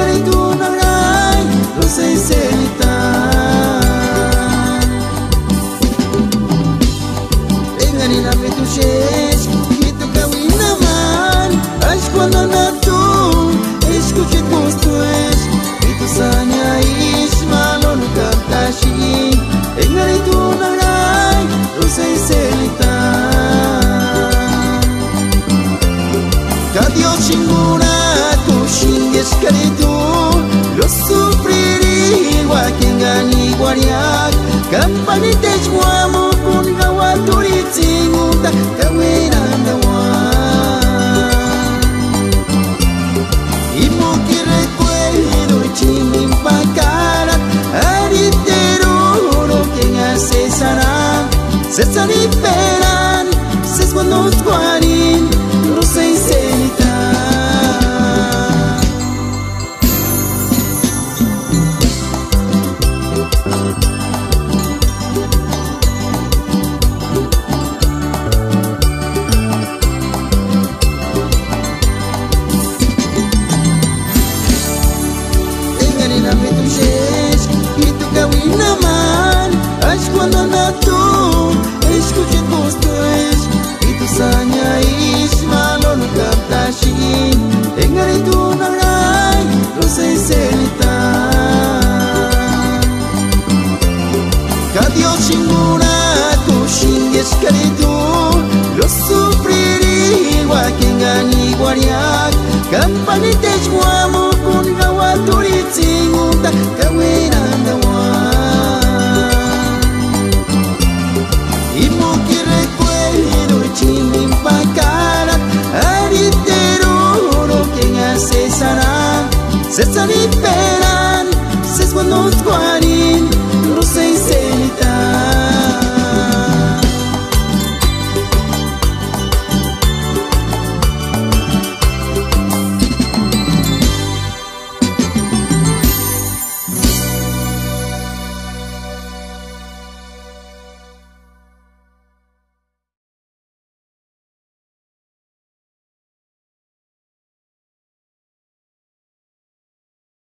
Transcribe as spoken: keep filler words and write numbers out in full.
Engaritu nagay Rosay selita Engari na me tu shesh Ito gawin naman Ash cuando na tu Escuche gusto es Ito sanya ish Malon kaptashi Engaritu nagay Rosay selita Kadio chingura Tu shingesh karitu Lo sufriri Wakengani guariak Kampanite chwamu Kun gawa turitsinguta Kawiranda wa Imo que recuerdo chingin pakarat Aritero Lo que hace sana Sesani peran Ses cuando squarin Rosa y selita Enganina-me tu shesh E tu gawin naman Ash cuando na tu Escuche gusto es E tu sanya ish Malon kaptashi Engaritu nagay Rosa y selita Kadio chingura Tu shingesh karitu Lo sufriri Wakengani guariak Kampanite chwamu Kun gawa turitsinguta Kawiranda wa Imo que recuerdo chingin pakarat Aritero Lo que hace sana Sesani peran Ses cuando squad